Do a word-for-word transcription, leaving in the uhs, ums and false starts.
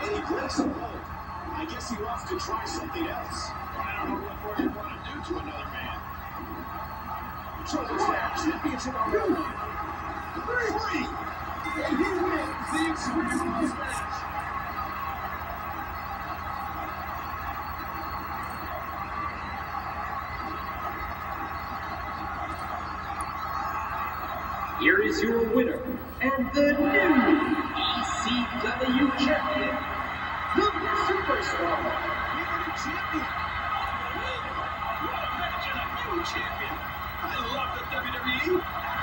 and he breaks a hold. I guess he wants to try something else. I don't know what more you want to do to another man. Shoulder stab, championship on the line. Three! And he wins the Extreme Rules match. Here is your winner and the new E C W champion, the Superstar. You're the champion. Unbelievable. What a match and a new champion. I love the W W E.